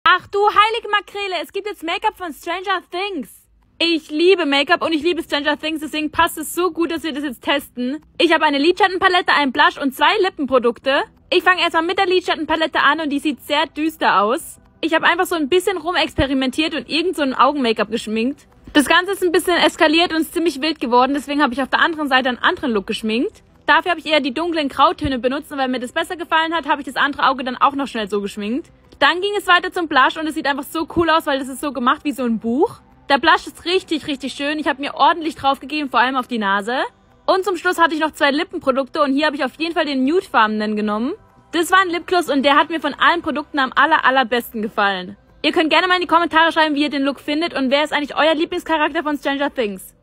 Ach du heilige Makrele, es gibt jetzt Make-up von Stranger Things. Ich liebe Make-up und ich liebe Stranger Things, deswegen passt es so gut, dass wir das jetzt testen. Ich habe eine Lidschattenpalette, einen Blush und 2 Lippenprodukte. Ich fange erstmal mit der Lidschattenpalette an und die sieht sehr düster aus. Ich habe einfach so ein bisschen rumexperimentiert und irgend so ein Augen-Make-up geschminkt. Das Ganze ist ein bisschen eskaliert und ist ziemlich wild geworden, deswegen habe ich auf der anderen Seite einen anderen Look geschminkt. Dafür habe ich eher die dunklen Grautöne benutzt und weil mir das besser gefallen hat, habe ich das andere Auge dann auch noch schnell so geschminkt. Dann ging es weiter zum Blush und es sieht einfach so cool aus, weil das ist so gemacht wie so ein Buch. Der Blush ist richtig, richtig schön. Ich habe mir ordentlich drauf gegeben, vor allem auf die Nase. Und zum Schluss hatte ich noch 2 Lippenprodukte und hier habe ich auf jeden Fall den Nudefarbenen genommen. Das war ein Lipgloss und der hat mir von allen Produkten am allerbesten gefallen. Ihr könnt gerne mal in die Kommentare schreiben, wie ihr den Look findet und wer ist eigentlich euer Lieblingscharakter von Stranger Things.